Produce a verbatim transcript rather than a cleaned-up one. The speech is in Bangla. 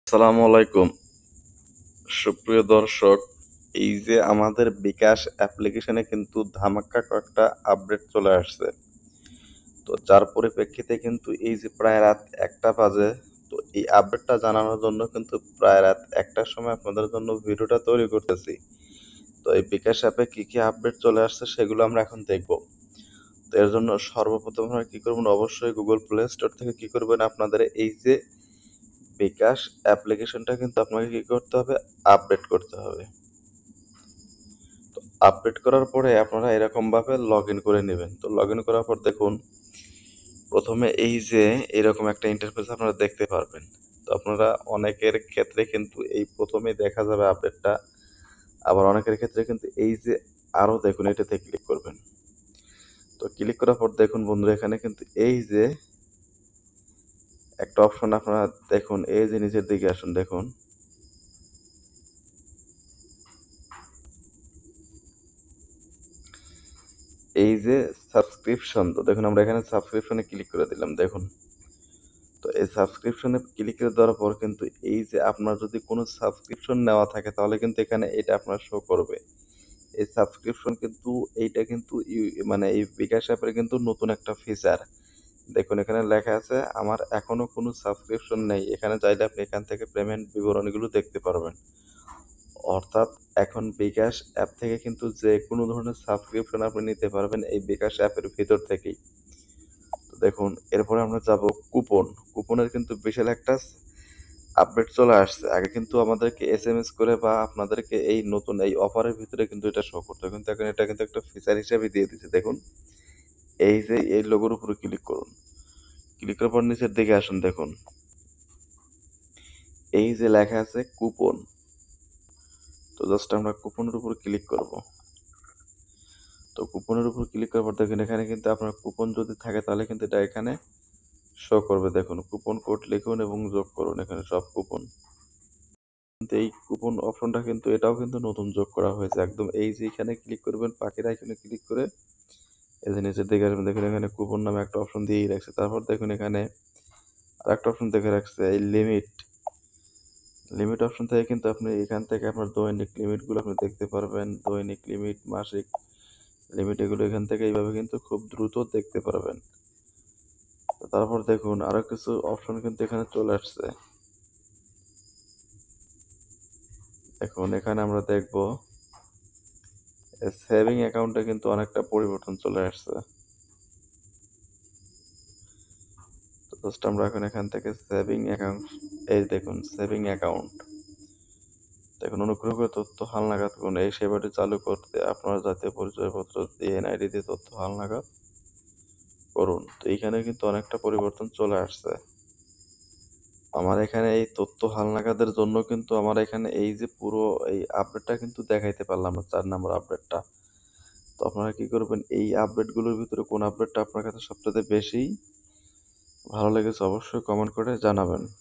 আসসালামু আলাইকুম সুপ্রিয় দর্শক। এই যে আমাদের বিকাশ অ্যাপ্লিকেশনে কিন্তু ধামাকা কয়েকটা আপডেট চলে আসছে। তো যার পরিপ্রেক্ষিতে কিন্তু এই যে প্রায় রাত একটা বাজে, তো এই আপডেটটা জানানোর জন্য কিন্তু প্রায় রাত একটার সময় আপনাদের জন্য ভিডিওটা তৈরি করতেছি। তো এই বিকাশ অ্যাপে কি কি আপডেট চলে আসছে সেগুলো আমরা এখন দেখব। তো এর জন্য সর্বপ্রথম আমরা কি করবেন, অবশ্যই গুগল প্লে স্টোর থেকে কি করবেন, আপনাদের এই যে বিকাশ অ্যাপ্লিকেশনটা কিন্তু আপনাকে কি করতে হবে, আপডেট করতে হবে। আপডেট করার পরে আপনারা এরকমভাবে লগ ইন করে নেবেন। তো লগ ইন করার পর দেখুন, প্রথমে এই যে এরকম একটা ইন্টারফেস আপনারা দেখতে পারবেন। তো আপনারা অনেকের ক্ষেত্রে কিন্তু এই প্রথমেই দেখা যাবে আপডেটটা, আবার অনেকের ক্ষেত্রে কিন্তু এই যে আরও দেখুন এটাতে ক্লিক করবেন। তো ক্লিক করার পর দেখুন বন্ধুরা, এখানে কিন্তু এই যে একটা অপশন আপনারা দেখুন, এই যে নিচের দিকে আসুন, দেখুন এই যে সাবস্ক্রিপশন। তো দেখুন আমরা এখানে সাবস্ক্রিপশনে ক্লিক করে দিলাম। দেখুন, তো এই সাবস্ক্রিপশনে ক্লিক করে দেওয়ার পর কিন্তু এই যে আপনার যদি কোনো সাবস্ক্রিপশন নেওয়া থাকে তাহলে কিন্তু এখানে এটা আপনার শো করবে। এই সাবস্ক্রিপশন কিন্তু এইটা কিন্তু ইউ- মানে এই বিকাশ অ্যাপের কিন্তু নতুন একটা ফিচার। দেখুন এখানে লেখা আছে আমার এখনো কোনো সাবস্ক্রিপশন নেই। এখানে চাইলে আপনি এখান থেকে পেমেন্ট বিবরণীগুলো দেখতে পারবেন। অর্থাৎ এখন বিকাশ অ্যাপ থেকে কিন্তু যে কোনো ধরনের সাবস্ক্রিপশন আপনি নিতে পারবেন এই বিকাশ অ্যাপের ভিতর থেকেই। তো দেখুন এরপরে আমরা যাব কুপন। কুপনের কিন্তু বিশাল একটা আপডেট চলে আসছে। আগে কিন্তু আমাদেরকে এসএমএস করে বা আপনাদেরকে এই নতুন এই অফারের ভিতরে কিন্তু এটা শো করতো, কিন্তু এখন এটা কিন্তু একটা ফিচার হিসেবে দিয়ে দিচ্ছে। দেখুন এই যে এই লোগোর উপরে ক্লিক করুন, ক্লিক করার পর নিচের দিকে আসুন, দেখুন এই যে লেখা আছে কুপন। তো জাস্ট আমরা কুপনের উপর ক্লিক করব। তো কুপনের উপর ক্লিক করার পর দেখুন এখানে কিন্তু আপনার কুপন যদি থাকে তাহলে কিন্তু এটা এখানে শো করবে। দেখুন কুপন কোড লিখুন এবং যোগ করুন, এখানে সব কুপন। কিন্তু এই কুপন অপশনটা কিন্তু এটাও কিন্তু নতুন যোগ করা হয়েছে। একদম এই যে এখানে ক্লিক করবেন, পাখির আইকনে ক্লিক করে এই যে নিচের দিকে আসবেন, দেখুন এখানে কুপন নামে একটা অপশন দিয়েই রাখছে। তারপর দেখুন এখানে আরেকটা অপশন দেখে রাখছে, এই লিমিট। লিমিট অপশন থেকে কিন্তু আপনি এখান থেকে আপনার দৈনিক লিমিটগুলো আপনি দেখতে পারবেন। দৈনিক লিমিট, মাসিক লিমিট, এগুলো এখান থেকে এইভাবে কিন্তু খুব দ্রুত দেখতে পারবেন। তো তারপর দেখুন আরো কিছু অপশন কিন্তু এখানে চলে আসছে। এখন এখানে আমরা দেখব সেভিং অ্যাকাউন্টে কিন্তু অনেকটা পরিবর্তন চলে আসছে। তো জাস্ট আমরা এখন এখান থেকে সেভিং অ্যাকাউন্ট, এই দেখুন সেভিং অ্যাকাউন্ট। দেখুন অনুগ্রহ করে তথ্য হালনাগাদ করুন। এই সেবাটি চালু করতে আপনার জাতীয় পরিচয়পত্র দিয়ে এনআইডি দিয়ে তথ্য হালনাগাদ করুন। তো এইখানে কিন্তু অনেকটা পরিবর্তন চলে আসছে। আমার এখানে এই তথ্য হালনাগাদের জন্য কিন্তু আমার এখানে এই যে পুরো এই আপডেটটা কিন্তু দেখাইতে পারলাম না, চার নম্বর আপডেটটা। তো আপনারা কি করবেন, এই আপডেটগুলোর ভিতরে কোন আপডেটটা আপনার কাছে সবচেয়ে বেশি ভালো লেগেছে অবশ্যই কমেন্ট করে জানাবেন।